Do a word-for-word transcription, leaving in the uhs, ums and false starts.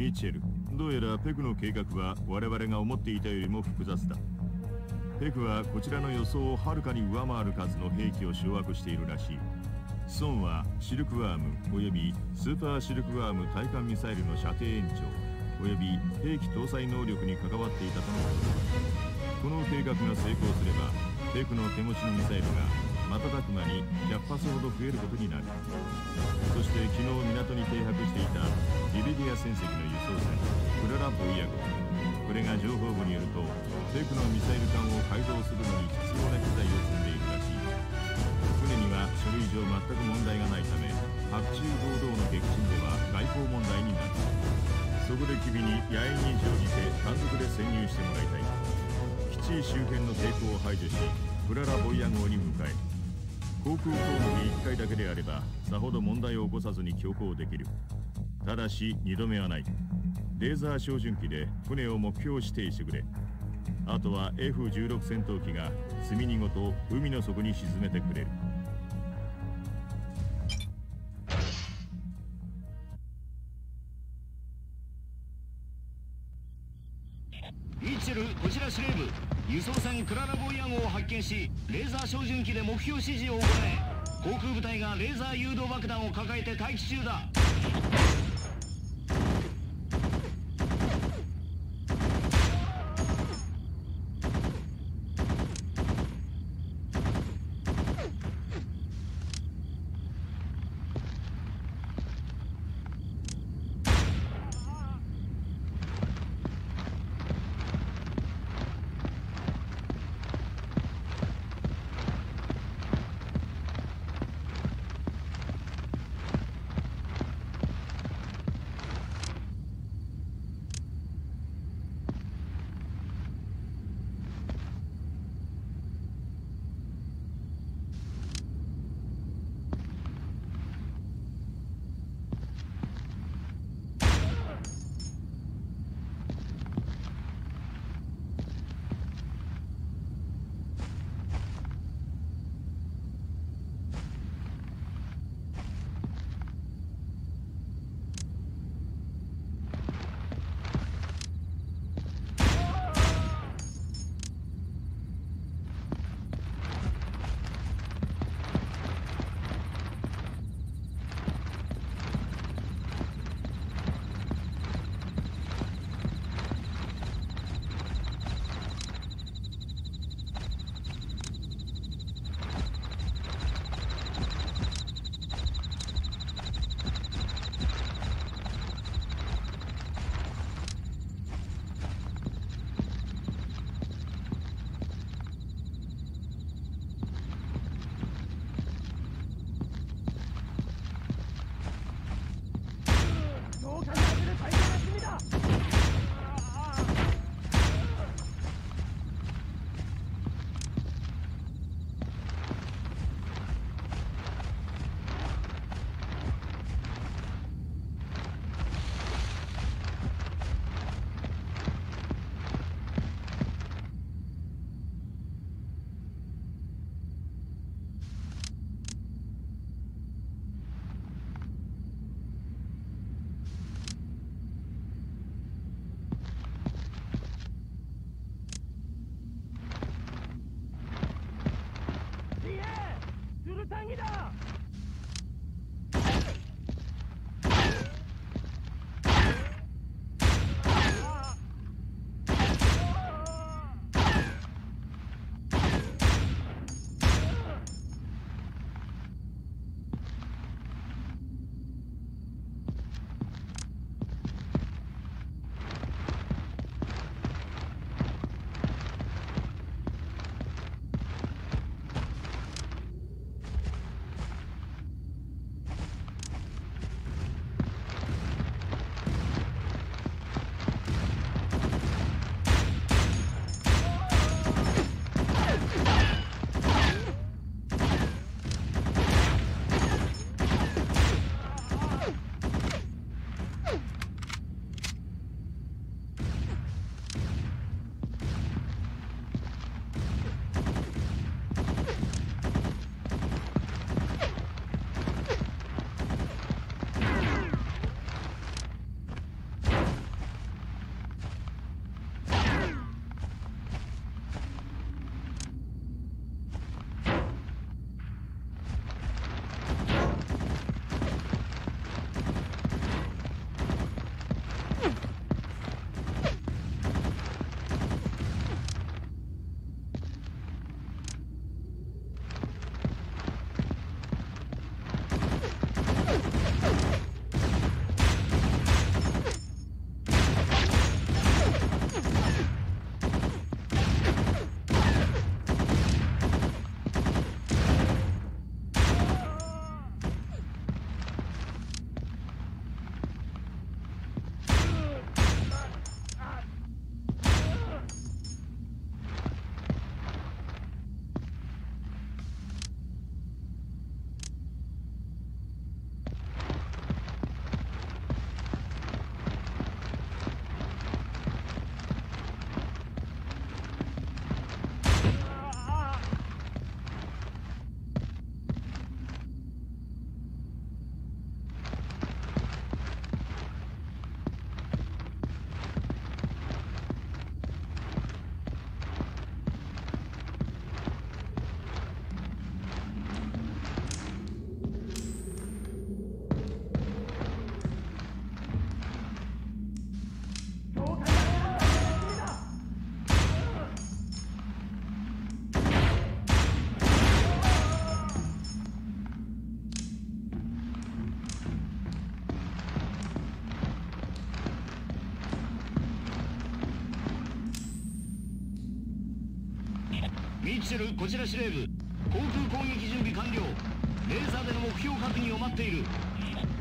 ミッチェル、どうやらペクの計画は我々が思っていたよりも複雑だ。ペクはこちらの予想をはるかに上回る数の兵器を掌握しているらしい。ソンはシルクワームおよびスーパーシルクワーム対艦ミサイルの射程延長および兵器搭載能力に関わっていたとのことだ。この計画が成功すればペクの手持ちのミサイルが瞬く間にひゃく発ほど増えることになる。そして昨日港に停泊していたリベリア船籍の輸送船クララ・ボイア号、これが情報部によるとペクのミサイル艦を改造するのに必要な機材を積んでいるらしい。船には書類上全く問題がないため白昼堂々の撃沈では外交問題になる。そこで君に野営に乗じて単独で潜入してもらいたい。基地周辺の抵抗を排除しクララ・ボイア号に向かえ。航空攻撃いっかいだけであればさほど問題を起こさずに強行できる。ただしにどめはない。レーザー照準機で船を目標指定してくれ。あとは エフじゅうろく 戦闘機が積み荷ごと海の底に沈めてくれる。 ミッチェル、こちら司令部。輸送船クララ・ボイア号を発見しレーザー照準機で目標指示を行え。航空部隊がレーザー誘導爆弾を抱えて待機中だ。 ミッチェル、こちら司令部。航空攻撃準備完了。レーザーでの目標確認を待っている。